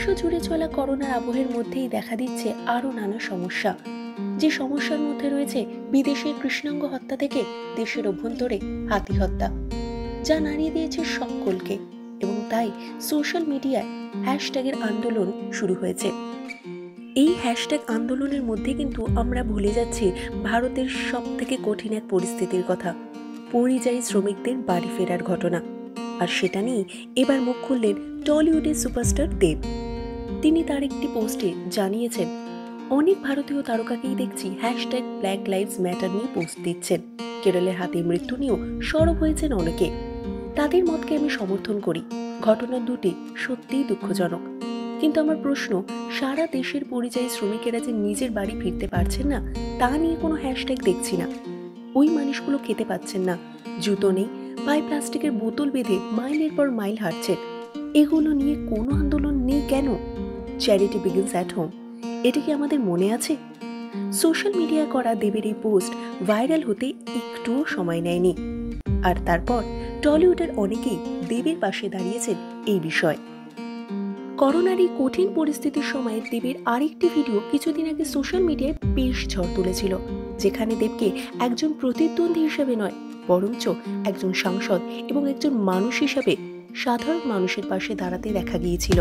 বিশ্বজুড়ে চলা করোনার আবহের মধ্যেই দেখা দিচ্ছে আরও নানা সমস্যা। যে সমস্যার মধ্যে রয়েছে বিদেশের কৃষ্ণাঙ্গ হত্যা থেকে দেশের অভ্যন্তরে হাতি হত্যা, যা নাড়িয়ে দিয়েছে সকলকে। এবং তাই সোশ্যাল মিডিয়ায় হ্যাশট্যাগের আন্দোলন শুরু হয়েছে। এই হ্যাশট্যাগ আন্দোলনের মধ্যে কিন্তু আমরা ভুলে যাচ্ছি ভারতের সব থেকে কঠিন এক পরিস্থিতির কথা, পরিযায়ী শ্রমিকদের বাড়ি ফেরার ঘটনা। আর সেটা নিয়ে এবার মুখ খুললেন টলিউডের সুপারস্টার দেব। তিনি তার একটি পোস্টে জানিয়েছেন, অনেক ভারতীয় তারকাকেই দেখছি হ্যাশট্যাগ ব্ল্যাক লাইভস ম্যাটার নিয়ে পোস্ট দিচ্ছেন। কেরলের হাতির মৃত্যু নিয়েও সরব হয়েছেন অনেকে। তাদের মতকে আমি সমর্থন করি। ঘটনা দুটি সত্যিই দুঃখজনক। কিন্তু আমার প্রশ্ন, সারা দেশের পরিযায়ী শ্রমিকেরা যে নিজের বাড়ি ফিরতে পারছেন না, তা নিয়ে কোনো হ্যাশট্যাগ দেখছি না। ওই মানুষগুলো খেতে পাচ্ছেন না, জুতো নেই, পায়ে প্লাস্টিকের বোতল বেঁধে মাইলের পর মাইল হাঁটছেন। এগুলো নিয়ে কোনো আন্দোলন নেই কেন? চ্যারিটি বিগিনস অ্যাট হোম, এটা কি আমাদের মনে আছে? সোশ্যাল মিডিয়ায় করা দেবের এই পোস্ট ভাইরাল হতে একটুও সময় নেয়নি। আর তারপর টলিউডের অনেকেই দেবের পাশে দাঁড়িয়েছেন এই বিষয়। করোনার এই কঠিন পরিস্থিতির সময় দেবের আরেকটি ভিডিও কিছুদিন আগে সোশ্যাল মিডিয়ায় বেশ ঝড় তুলেছিল, যেখানে দেবকে একজন প্রতিদ্বন্দ্বী হিসেবে নয়, বরঞ্চ একজন সাংসদ এবং একজন মানুষ হিসেবে সাধারণ মানুষের পাশে দাঁড়াতে দেখা গিয়েছিল।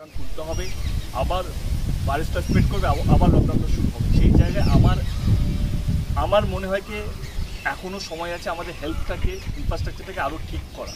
আবার ভাইরাসটা স্প্রেড করবে, আবার লকডাউনটা শুরু হবে। সেই জায়গায় আমার মনে হয় কি এখনো সময় আছে আমাদের হেলথটাকে, ইনফ্রাস্ট্রাকচারটাকে আরও ঠিক করা।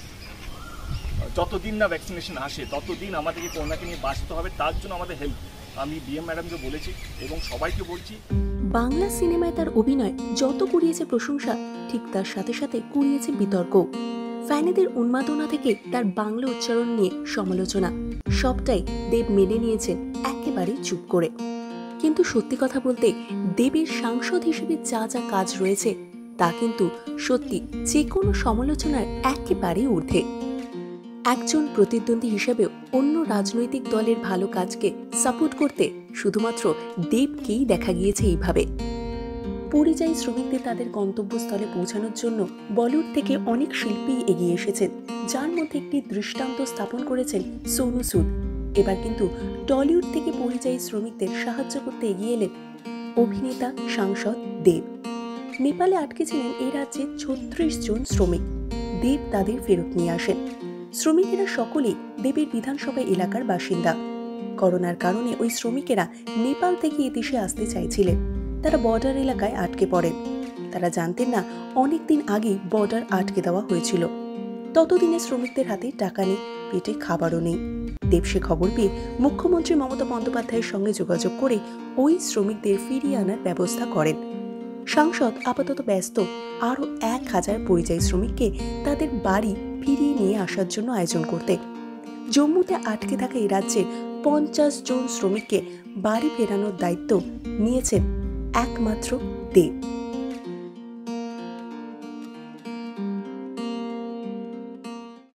যতদিন না ভ্যাকসিনেশন আসে ততদিন আমাদেরকে করোনাকে নিয়ে বাঁচতে হবে। তার জন্য আমাদের হেলথ, আমি বিএম ম্যাডামকে বলেছি এবং সবাইকে বলছি। বাংলা সিনেমায় তার অভিনয় যত কুড়িয়েছে প্রশংসা, ঠিক তার সাথে সাথে কুড়িয়েছে বিতর্ক। ফ্যানেদের উন্মাদনা থেকে তার বাংলা উচ্চারণ নিয়ে সমালোচনা, সবটাই দেব মেনে নিয়েছেন একেবারে চুপ করে। কিন্তু সত্যি কথা বলতে দেবের সাংসদ হিসেবে যা যা কাজ রয়েছে তা কিন্তু সত্যি যে কোনো সমালোচনার একেবারে ঊর্ধ্বে। একজন প্রতিদ্বন্দ্বী হিসেবেও অন্য রাজনৈতিক দলের ভালো কাজকে সাপোর্ট করতে শুধুমাত্র দেবকেই দেখা গিয়েছে এইভাবে। পরিযায়ী শ্রমিকদের তাদের গন্তব্যস্থলে পৌঁছানোর জন্য বলিউড থেকে অনেক শিল্পী এগিয়ে এসেছেন, যার মধ্যে একটি দৃষ্টান্ত স্থাপন করেছেন সোনু সুদ। এবার কিন্তু টলিউড থেকে পরিযায়ী শ্রমিকদের সাহায্য করতে এগিয়ে এলেন অভিনেতা সাংসদ দেব। নেপালে আটকে ছিলেন এই রাজ্যে 36 জন শ্রমিক। দেব তাদের ফেরত নিয়ে আসেন। শ্রমিকেরা সকলেই দেবের বিধানসভা এলাকার বাসিন্দা। করোনার কারণে ওই শ্রমিকেরা নেপাল থেকে এদেশে আসতে চাইছিলেন। তারা বর্ডার এলাকায় আটকে পড়েন। তারা জানতেন না অনেকদিন আগেই বর্ডার আটকে দেওয়া হয়েছিল। ততদিনে শ্রমিকদের হাতে টাকা নেই, পেটে খাবারও নেই। দেব সে খবর পেয়ে মুখ্যমন্ত্রী মমতা বন্দ্যোপাধ্যায়ের সঙ্গে যোগাযোগ করে ওই শ্রমিকদের ফিরিয়ে আনার ব্যবস্থা করেন। সাংসদ আপাতত ব্যস্ত আরও 1000 পরিযায়ী শ্রমিককে তাদের বাড়ি ফিরিয়ে নিয়ে আসার জন্য আয়োজন করতে। জম্মুতে আটকে থাকা এই রাজ্যের 50 জন শ্রমিককে বাড়ি ফেরানোর দায়িত্ব নিয়েছেন একমাত্র দেব।